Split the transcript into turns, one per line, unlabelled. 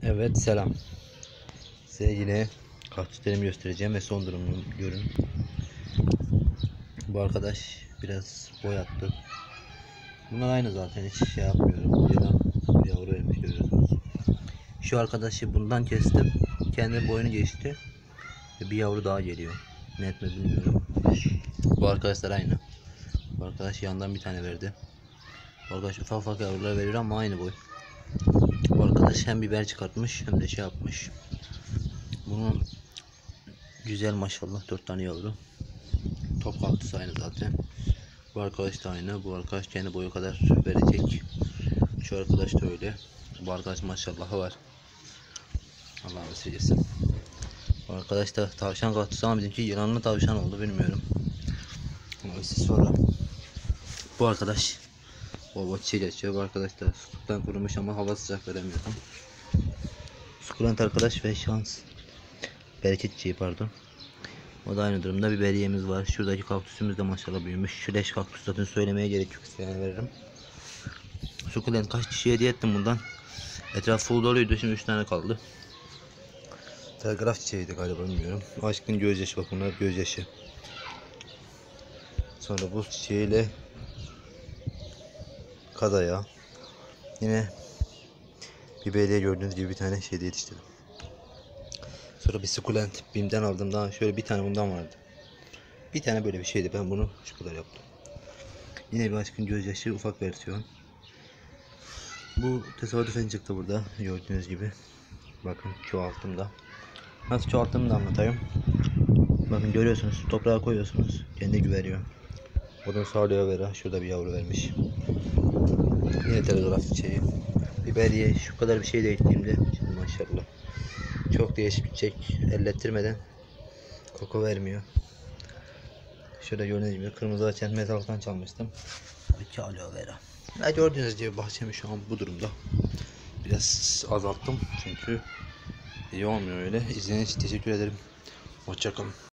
Evet, selam. Size yine kaktüslerimi göstereceğim ve son durumunu görün. Bu arkadaş biraz boyattı. Bunlar aynı zaten, hiç şey yapmıyorum. Yılan bir yavru vermiş, görüyorsunuz. Şu arkadaşı bundan kestim. Kendi boyunu geçti. Ve bir yavru daha geliyor. Net mi bilmiyorum. Bu arkadaşlar aynı. Bu arkadaş yandan bir tane verdi. Bu arkadaş ufak ufak yavrular veriyor ama aynı boy. Bu arkadaş hem biber çıkartmış hem de şey yapmış. Bunun güzel maşallah 4 tane yavru. Top kaktüs aynı zaten. Bu arkadaş da aynı. Bu arkadaş kendi boyu kadar verecek. Şu arkadaş da öyle. Bu arkadaş maşallahı var. Allah'ım esirgesin. Bu arkadaş da tavşan kaktüs ama bizimki yılanlı tavşan oldu, bilmiyorum. Ama siz sonra. Bu arkadaş bol çiçeği geçiyor. Bu arkadaş da sudan kurumuş ama hava sıcak veremiyorum. Sukulent arkadaş ve şans. Bereket çiçeği, pardon. O da aynı durumda. Biberiyemiz var. Şuradaki kaktüsümüz de maşallah büyümüş. Şu leş kaktüs zaten söylemeye gerek yok. İsteyene veririm. Sukulent kaç kişiye hediye ettim bundan. Etraf full doluydu. Şimdi 3 tane kaldı. Telgraf çiçeğiydi galiba, bilmiyorum. Aşkın gözyaşı, bak bunlar gözyaşı. Sonra buz çiçeğiyle kadaya. Yine biberiye gördüğünüz gibi bir tane şeyde yetiştirdim. Sonra bir sukulent BİM'den aldım. Daha şöyle bir tane bundan vardı. Bir tane böyle bir şeydi. Ben bunu şu kadar yaptım. Yine bir aşkın gözyaşı ufak versiyon. Bu tesadüfen çıktı burada gördüğünüz gibi. Bakın çoğalttım da. Nasıl çoğalttığımı da anlatayım. Bakın görüyorsunuz, toprağa koyuyorsunuz, kendi güveriyor. Odun sağlıyor vera. Şurada bir yavru vermiş. Yine telgraf çiçeği. Biberiye şu kadar bir şey de ektiğimde şimdi maşallah. Çok değişik bir çiçek. Ellettirmeden koku vermiyor. Şurada gördüğünüz gibi kırmızı açan mezarlıktan çalmıştım. 2 aloe vera. Ve gördüğünüz gibi bahçemi şu an bu durumda. Biraz azalttım çünkü iyi olmuyor öyle. İzlediğiniz için teşekkür ederim. Hoşça kalın.